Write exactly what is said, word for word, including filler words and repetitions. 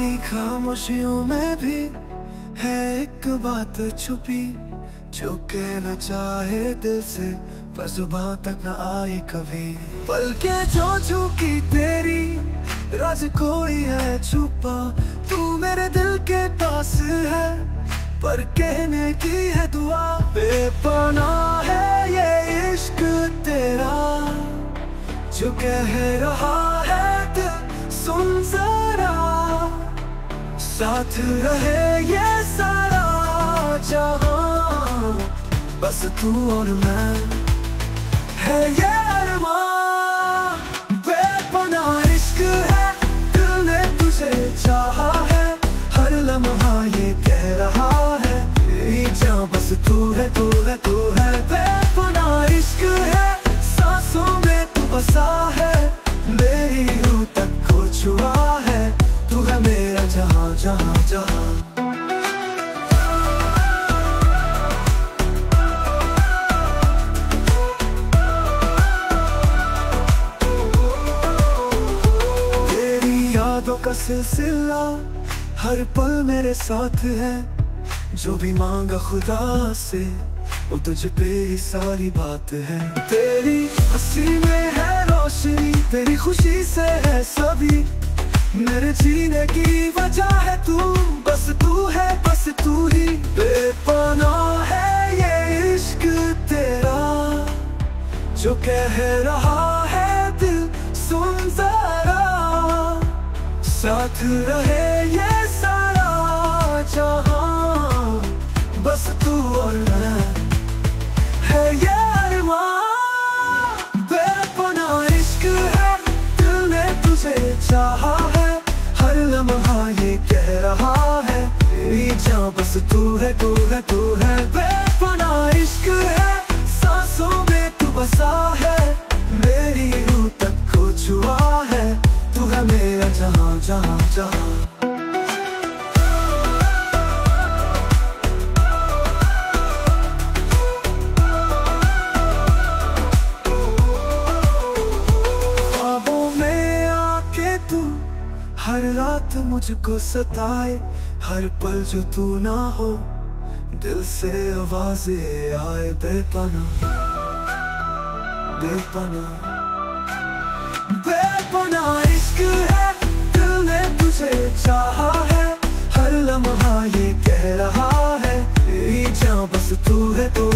तेरी खामोशियों में भी है एक बात छुपी, जो कहना चाहे दिल से पर जुबान तक न आई कभी। पलके जो झुकी तेरी राज कोई है छुपा, तू मेरे दिल के पास है पर कहने की है दुआ। बेपनाह है ये इश्क तेरा जो कह रहा है दिल, सुन जरा साथ रहे ये सारा जहां, बस तू और मैं है ये अरमान। बेपनाह इश्क है, दिल ने तुझे चाहा है, हर लम्हा ये कह रहा है ये जान बस तू है तू है तू है। बेपनाह इश्क है, सांसों में तू बसा है, मेरी रूह तक को छुआ है, तू है मेरा जहां जहां जहां। तेरी यादों का सिलसिला हर पल मेरे साथ है, जो भी मांगा खुदा से वो तुझ पे ही सारी बात है। तेरी हंसी में है रोशनी, तेरी खुशी से है सभी, मेरे जीने की वजह है तू, बस तू है बस तू ही। बेपनाह है ये इश्क तेरा जो कह रहा है दिल, सुन जरा साथ रहे ये सारा जहां, बस तू और मैं है ये अरमान। बेपनाह इश्क है, दिल ने तुझे चाहा है, हर लम्हा ये कह रहा है तेरी जान बस तू है तू है तू है। बेपनाह इश्क है, सांसों में तू बसा है, मेरी रूह तक को छुआ है, तू है मेरा जहां जहां जहां। हर रात मुझको सताए, हर पल जो तू ना हो, दिल से आवाजें आए। बेपनाह बेपनाह बेपनाह इश्क है, दिल ने तुझे चाहा है, हर लम्हा ये कह रहा है तेरी जान बस तू है तू